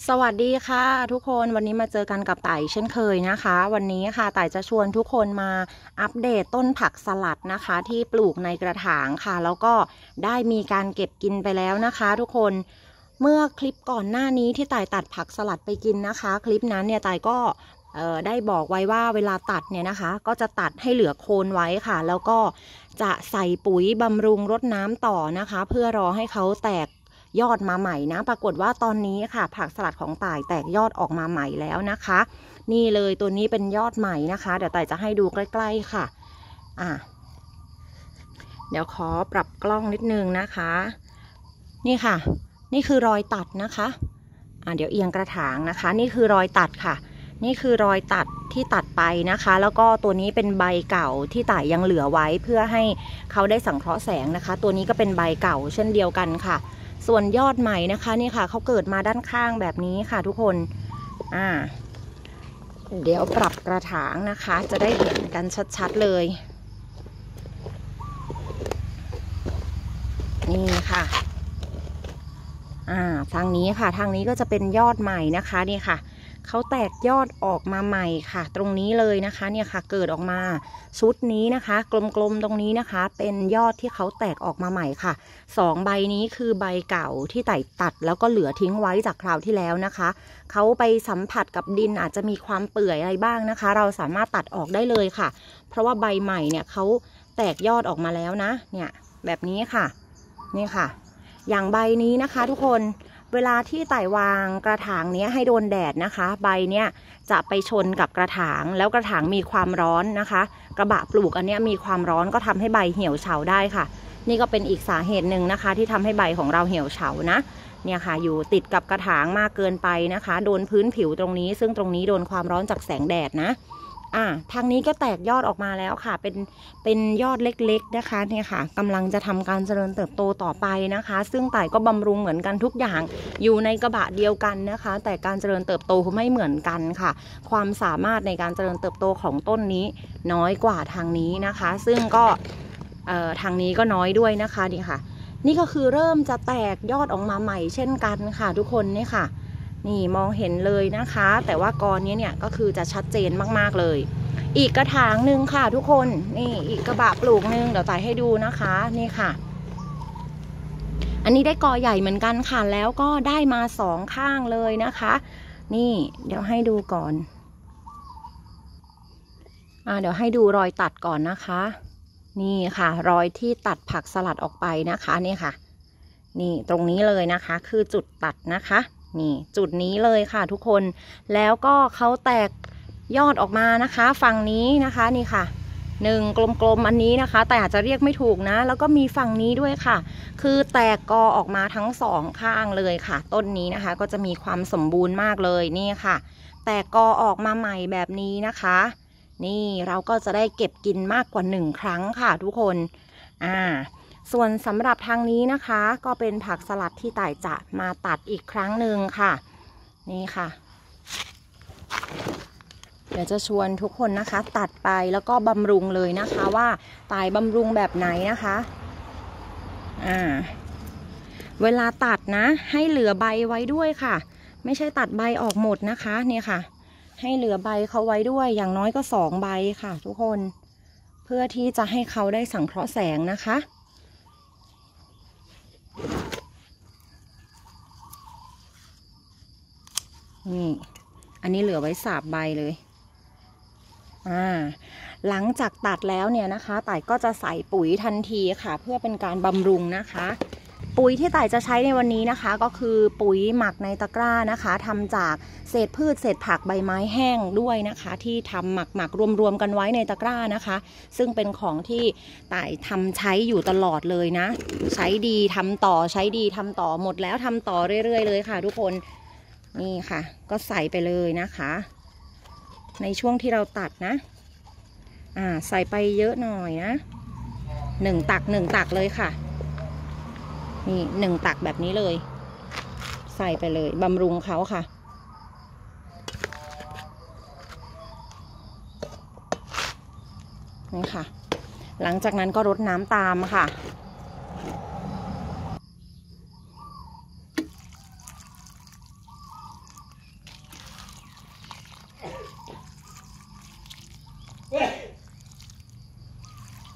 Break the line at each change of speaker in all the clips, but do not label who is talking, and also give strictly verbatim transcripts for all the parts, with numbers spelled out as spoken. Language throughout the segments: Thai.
สวัสดีค่ะทุกคนวันนี้มาเจอกันกับต่ายเช่นเคยนะคะวันนี้ค่ะต่ายจะชวนทุกคนมาอัปเดตต้นผักสลัดนะคะที่ปลูกในกระถางค่ะแล้วก็ได้มีการเก็บกินไปแล้วนะคะทุกคนเมื่อคลิปก่อนหน้านี้ที่ต่ายตัดผักสลัดไปกินนะคะคลิปนั้นเนี่ยต่ายก็ได้บอกไว้ว่าเวลาตัดเนี่ยนะคะก็จะตัดให้เหลือโคนไว้ค่ะแล้วก็จะใส่ปุ๋ยบำรุงรดน้ำต่อนะคะเพื่อรอให้เขาแตกยอดมาใหม่นะปรากฏว่าตอนนี้ค่ะผักสลัดของต่ายแตกยอดออกมาใหม่แล้วนะคะนี่เลยตัวนี้เป็นยอดใหม่นะคะเดี๋ยวต่ายจะให้ดูใกล้ๆค่ะอ่ะเดี๋ยวขอปรับกล้องนิดนึงนะคะนี่ค่ะนี่คือรอยตัดนะคะอ่ะเดี๋ยวเอียงกระถางนะคะนี่คือรอยตัดค่ะนี่คือรอยตัดที่ตัดไปนะคะแล้วก็ตัวนี้เป็นใบเก่าที่ต่ายยังเหลือไว้เพื่อให้เขาได้สังเคราะห์แสงนะคะตัวนี้ก็เป็นใบเก่าเช่นเดียวกันค่ะส่วนยอดใหม่นะคะนี่ค่ะเขาเกิดมาด้านข้างแบบนี้ค่ะทุกคนอ่าเดี๋ยวปรับกระถางนะคะจะได้เห็นกันชัดๆเลยนี่ค่ะอ่าทางนี้ค่ะทางนี้ก็จะเป็นยอดใหม่นะคะนี่ค่ะเขาแตกยอดออกมาใหม่ค่ะตรงนี้เลยนะคะเนี่ยค่ะเกิดออกมาชุดนี้นะคะกลมๆตรงนี้นะคะเป็นยอดที่เขาแตกออกมาใหม่ค่ะสองใบนี้คือใบเก่าที่ไต่ตัดแล้วก็เหลือทิ้งไว้จากคราวที่แล้วนะคะเขาไปสัมผัสกับดินอาจจะมีความเปื่อยอะไรบ้างนะคะเราสามารถตัดออกได้เลยค่ะเพราะว่าใบใหม่เนี่ยเขาแตกยอดออกมาแล้วนะเนี่ยแบบนี้ค่ะนี่ค่ะอย่างใบนี้นะคะทุกคนเวลาที่ไต่วางกระถางนี้ให้โดนแดดนะคะใบเนี้ยจะไปชนกับกระถางแล้วกระถางมีความร้อนนะคะกระบะปลูกอันนี้มีความร้อนก็ทำให้ใบเหี่ยวเฉาได้ค่ะนี่ก็เป็นอีกสาเหตุหนึ่งนะคะที่ทำให้ใบของเราเหี่ยวเฉานะเนี่ยค่ะอยู่ติดกับกระถางมากเกินไปนะคะโดนพื้นผิวตรงนี้ซึ่งตรงนี้โดนความร้อนจากแสงแดดนะอ่าทางนี้ก็แตกยอดออกมาแล้วค่ะเป็นเป็นยอดเล็กๆนะคะเนี่ยค่ะกำลังจะทำการเจริญเติบโตต่อไปนะคะซึ่งต่ายก็บำรุงเหมือนกันทุกอย่างอยู่ในกระบะเดียวกันนะคะแต่การเจริญเติบโตไม่เหมือนกันค่ะความสามารถในการเจริญเติบโตของต้นนี้น้อยกว่าทางนี้นะคะซึ่งก็เอ่อทางนี้ก็น้อยด้วยนะคะนี่ค่ะนี่ก็คือเริ่มจะแตกยอดออกมาใหม่เช่นกันค่ะทุกคนนี่ค่ะนี่มองเห็นเลยนะคะแต่ว่ากอนี้เนี่ยก็คือจะชัดเจนมากๆเลยอีกกระถางหนึ่งค่ะทุกคนนี่อีกกระบะปลูกหนึ่งเดี๋ยวต่ายให้ดูนะคะนี่ค่ะอันนี้ได้กอใหญ่เหมือนกันค่ะแล้วก็ได้มาสองข้างเลยนะคะนี่เดี๋ยวให้ดูก่อนอ่าเดี๋ยวให้ดูรอยตัดก่อนนะคะนี่ค่ะรอยที่ตัดผักสลัดออกไปนะคะนี่ค่ะนี่ตรงนี้เลยนะคะคือจุดตัดนะคะนี่จุดนี้เลยค่ะทุกคนแล้วก็เขาแตกยอดออกมานะคะฝั่งนี้นะคะนี่ค่ะหนึ่งกลมๆอันนี้นะคะแต่อาจจะเรียกไม่ถูกนะแล้วก็มีฝั่งนี้ด้วยค่ะคือแตกกอออกมาทั้งสองข้างเลยค่ะต้นนี้นะคะก็จะมีความสมบูรณ์มากเลยนี่ค่ะแตกกอออกมาใหม่แบบนี้นะคะนี่เราก็จะได้เก็บกินมากกว่าหนึ่งครั้งค่ะทุกคนอ่าส่วนสำหรับทางนี้นะคะก็เป็นผักสลัดที่ต่ายจะมาตัดอีกครั้งหนึ่งค่ะนี่ค่ะเดี๋ยวจะชวนทุกคนนะคะตัดไปแล้วก็บำรุงเลยนะคะว่าต่ายบำรุงแบบไหนนะคะอ่าเวลาตัดนะให้เหลือใบไว้ด้วยค่ะไม่ใช่ตัดใบออกหมดนะคะเนี่ยค่ะให้เหลือใบเขาไว้ด้วยอย่างน้อยก็สองใบค่ะทุกคนเพื่อที่จะให้เขาได้สังเคราะห์แสงนะคะนี่อันนี้เหลือไว้สามใบเลยอ่าหลังจากตัดแล้วเนี่ยนะคะต่ายก็จะใส่ปุ๋ยทันทีค่ะเพื่อเป็นการบำรุงนะคะปุ๋ยที่ต่ายจะใช้ในวันนี้นะคะก็คือปุ๋ยหมักในตะกร้านะคะทำจากเศษพืชเศษผักใบไม้แห้งด้วยนะคะที่ทำหมักหมักรวมๆกันไว้ในตะกร้านะคะซึ่งเป็นของที่ต่ายทำใช้อยู่ตลอดเลยนะใช้ดีทำต่อใช้ดีทำต่อหมดแล้วทำต่อเรื่อยๆเลยค่ะทุกคนนี่ค่ะก็ใส่ไปเลยนะคะในช่วงที่เราตัดนะอ่าใส่ไปเยอะหน่อยนะหนึ่งตักหนึ่งตักเลยค่ะนี่หนึ่งตักแบบนี้เลยใส่ไปเลยบำรุงเขาค่ะนี่ค่ะหลังจากนั้นก็รดน้ำตามค่ะ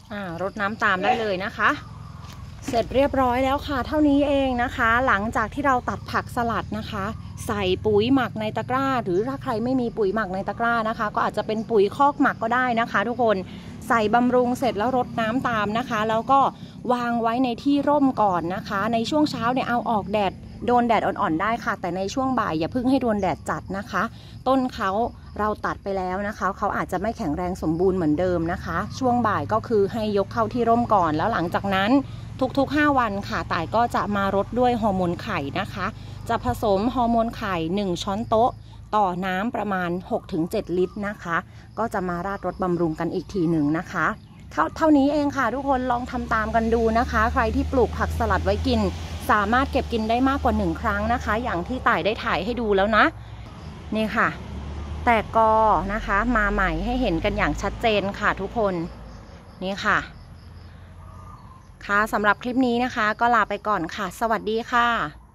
อ่ารดน้ำตามได้เลยนะคะ เสร็จเรียบร้อยแล้วค่ะเท่านี้เองนะคะ หลังจากที่เราตัดผักสลัดนะคะ ใส่ปุ๋ยหมักในตะกร้าหรือถ้าใครไม่มีปุ๋ยหมักในตะกร้านะคะ ก็อาจจะเป็นปุ๋ยคอกหมักก็ได้นะคะ ทุกคนใส่บำรุงเสร็จแล้วรดน้ำตามนะคะ แล้วก็วางไว้ในที่ร่มก่อนนะคะ ในช่วงเช้าเนี่ยเอาออกแดดโดนแดดอ่อนๆได้ค่ะแต่ในช่วงบ่ายอย่าเพิ่งให้โดนแดดจัดนะคะ ต้นเขาเราตัดไปแล้วนะคะเขาอาจจะไม่แข็งแรงสมบูรณ์เหมือนเดิมนะคะ ช่วงบ่ายก็คือให้ยกเข้าที่ร่มก่อนแล้วหลังจากนั้นทุกๆห้าวันค่ะต่ายก็จะมารดด้วยฮอร์โมนไข่นะคะจะผสมฮอร์โมนไข่หนึ่งช้อนโต๊ะต่อน้ำประมาณ หกถึงเจ็ด ลิตรนะคะก็จะมาราดรดบำรุงกันอีกทีหนึ่งนะคะเท่านี้เองค่ะทุกคนลองทำตามกันดูนะคะใครที่ปลูกผักสลัดไว้กินสามารถเก็บกินได้มากกว่าหนึ่งครั้งนะคะอย่างที่ต่ายได้ถ่ายให้ดูแล้วนะนี่ค่ะแตกกอนะคะมาใหม่ให้เห็นกันอย่างชัดเจนค่ะทุกคนนี่ค่ะค่ะสำหรับคลิปนี้นะคะก็ลาไปก่อนค่ะสวัสดีค่ะ